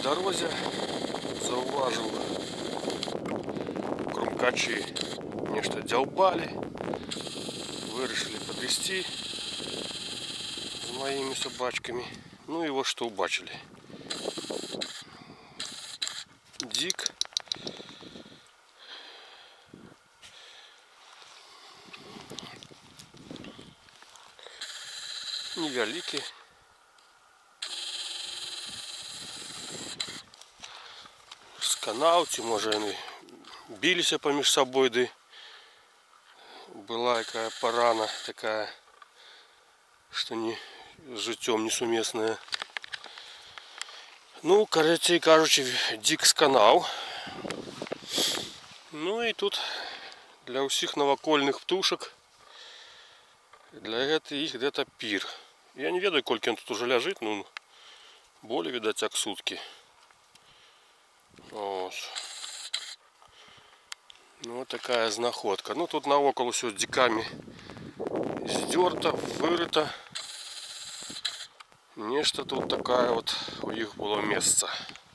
дорозі зауважив, крумкачі нечто дзяўбалі, вирішили подвести з моїми собачками. Ну і вот що убачили. Дик. Невеликий. Сканаўцы, може вони билися поміж собою, да была якая порана такая, что не с життем несумесная. Ну, короче кажучи, дик сканаў. Ну и тут для усіх новокольных птушек, для этого их где-то пир. Я не ведаю, кольки он тут уже лежит, ну, более, видать, як сутки. Вот. Ну, вот такая знаходка. Ну, тут наоколо все диками здерто, вырыто. Нечто тут такая вот у них было место.